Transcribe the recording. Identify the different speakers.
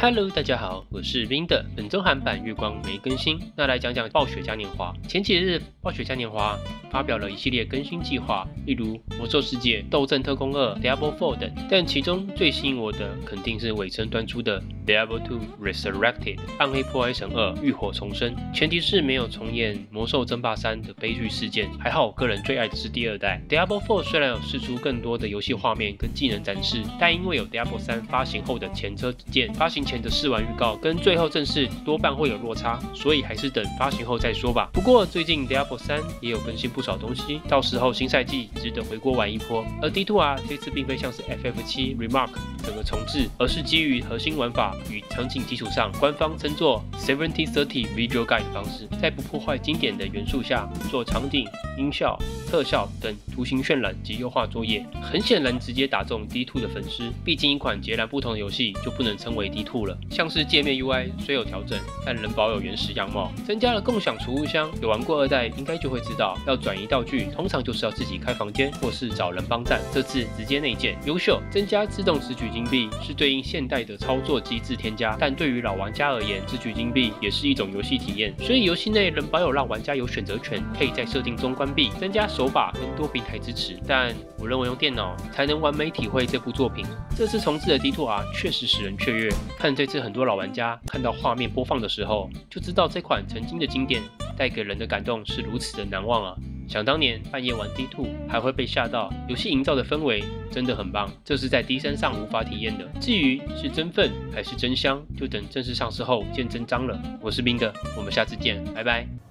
Speaker 1: Hello， 大家好，我是冰的。本周韩版月光没更新，那来讲讲暴雪嘉年华。前几日，暴雪嘉年华发表了一系列更新计划，例如魔兽世界、斗阵特工2、Diablo 4等。但其中最吸引我的，肯定是尾声端出的 Diablo 2 Resurrected 暗黑破坏神2浴火重生。前提是没有重演魔兽争霸3的悲剧事件。还好，我个人最爱的是第2代 Diablo 4，虽然有释出更多的游戏画面跟技能展示，但因为有 Diablo 3发行后的前车之鉴，发行前的试玩预告跟最后正式多半会有落差，所以还是等发行后再说吧。不过最近 Diablo 3也有更新不少东西，到时候新赛季值得回锅玩一波。而 D2R 这次并非像是 FF7 Remark 整个重置，而是基于核心玩法与场景基础上，官方称作 7030 Visual Guide 的方式，在不破坏经典的元素下，做场景、音效、特效等图形渲染及优化作业。很显然直接打中 D2 的粉丝，毕竟一款截然不同的游戏就不能称为 D2 了。像是界面 UI 虽有调整，但仍保有原始样貌，增加了共享储物箱。有玩过2代应该就会知道，要转移道具通常就是要自己开房间或是找人帮站，这次直接内建，优秀。增加自动拾取金币是对应现代的操作机制添加，但对于老玩家而言，拾取金币也是一种游戏体验，所以游戏内仍保有让玩家有选择权，可以在设定中关闭，增加手把跟多平台支持。但我认为用电脑才能完美体会这部作品。这次重置的 D2R 确实使人雀跃，看这次很多老玩家看到画面播放的时候，就知道这款曾经的经典带给人的感动是如此的难忘啊！想当年半夜玩 D2 还会被吓到，游戏营造的氛围真的很棒，这是在 D3 上无法体验的。至于是真愤还是真香，就等正式上市后见真章了。我是冰的，我们下次见，拜拜。